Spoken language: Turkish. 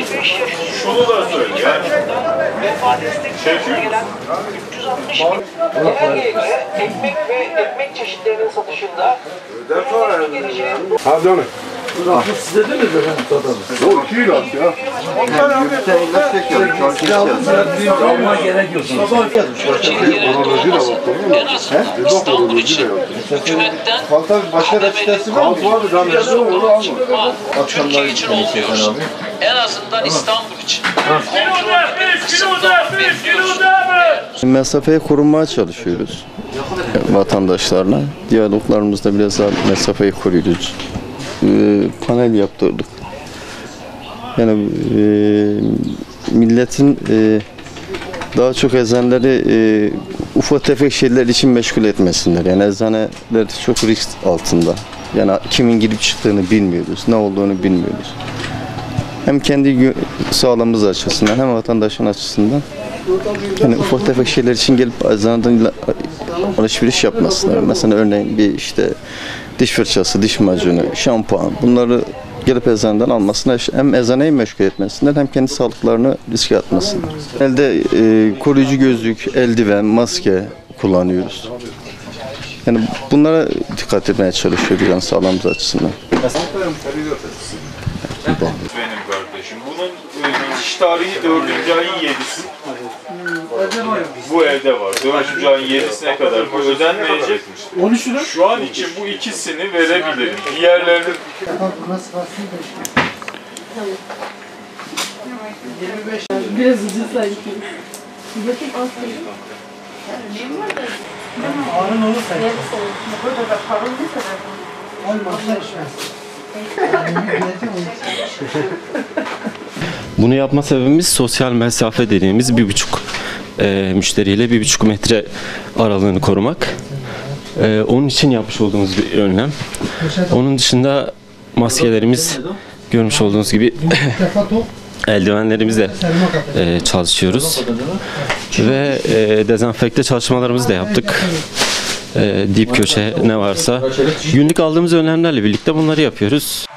65 yaş Şunu da söyle. vefa desteklerine gelen 360 genelgeyle ekmek ve ekmek çeşitlerinin satışında geleceği Hadi onu. Rahmet size de mi efendim satalım? O 2 ilaç ya. Alma gerek yok. Onoloji de var. en azından İstanbul için hükümetten Başka da sitesi var mı? Türkiye için olmuyor. En azından İstanbul için. Mesafeyi korumaya çalışıyoruz vatandaşlarla. Diyaloglarımızda biraz daha mesafeyi koruyoruz. Panel yaptırdık. Yani milletin daha çok eczanları ufak tefek şeyler için meşgul etmesinler. Yani eczaneler çok risk altında. Yani kimin girip çıktığını bilmiyoruz, ne olduğunu bilmiyoruz. Hem kendi sağlığımız açısından hem vatandaşın açısından yani ufak tefek şeyler için gelip eczaneden alışveriş yapmasınlar. Mesela örneğin bir işte diş fırçası, diş macunu, şampuan bunları gelip eczaneden almasınlar. Hem eczaneyi meşgul etmesinler hem kendi sağlıklarını riske atmasınlar. Elde koruyucu gözlük, eldiven, maske kullanıyoruz. Yani bunlara dikkat etmeye çalışıyoruz yani sağlığımız açısından. Benim kardeşim. Bunun diş tarihi 4. ayın 7'si. Bu evde var. 4. ayın 7'sine kadar bu ödenmeyecekmiş. 13 lira. Şu an için bu ikisini verebilirim. Diğerlerini Biraz ucuz sanki. Bakayım Ağrın olursa. burada da parol ne kadar? Olmazsa içmez. Bunu yapma sebebimiz sosyal mesafe dediğimiz 1,5 müşteriyle 1,5 metre aralığını korumak. Onun için yapmış olduğumuz bir önlem. Onun dışında maskelerimiz görmüş olduğunuz gibi eldivenlerimizle çalışıyoruz. Ve dezenfekte çalışmalarımızı da yaptık. Dip köşe ne varsa. Günlük aldığımız önlemlerle birlikte bunları yapıyoruz.